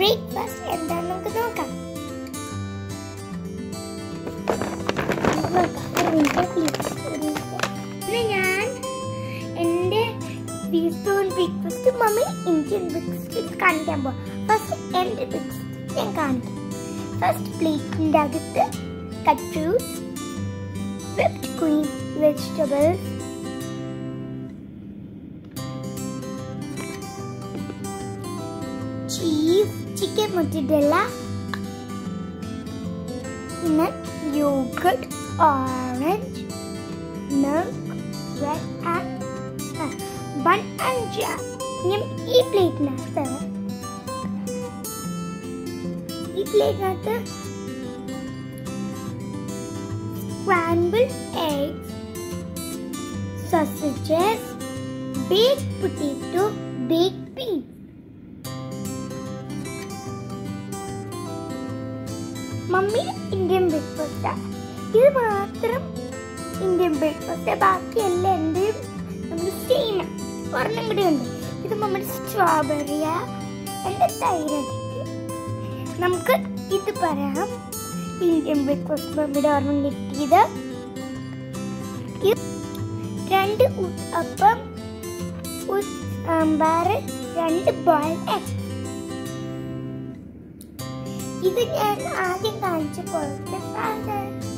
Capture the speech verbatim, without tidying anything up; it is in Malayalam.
ബ്രേക്ക്ഫാസ്റ്റ് എന്താണെന്ന് നമുക്ക് നോക്കാം. ഞാൻ എൻ്റെ teaspoon breakfast mummy Indian breakfast കാണിക്കാൻ പോവാം. ഫസ്റ്റ് എൻ്റെ ബ്രേക്ക്ഫാസ്റ്റ് ഞാൻ കാണിക്കാം. ഫസ്റ്റ് പ്ലേറ്റിൻ്റെ അകത്ത് cut fruits, whipped cream, vegetables, cheese, chicken mozzarella, nut, yogurt, orange, milk, bread and uh, bun and jam. ഞാൻ ഈ പ്ലേറ്റിനകത്ത് ഈ പ്ലേറ്റിനകത്ത് scrambled eggs, sausages, baked potato, baked beans. Mummy Indian breakfast. ഇത് മാത്രം ഇന്ത്യൻ ബ്രേക്ക്ഫാസ്റ്റ്, ബാക്കിയെല്ലാം എന്റെയും നമ്മുടെ സെയിം. ഒരെണ്ണം കൂടി ഉണ്ട്. ഇത് നമ്മുടെ സ്ട്രോബെറിയ, എൻ്റെ തൈരൊക്കെ. നമുക്ക് ഇത് പറയാം. ഇന്ത്യൻ ബ്രേക്ക്ഫാസ്റ്റ് മമ്മിയുടെ ഓർമ്മ കിട്ടിയത് രണ്ട് അപ്പം, ഒരു സാമ്പാർ, രണ്ട് ബോയിൽഡ് എഗ്. ഇത് ഞാൻ ആദ്യം കാണിച്ച പോലത്തെ സാധനം.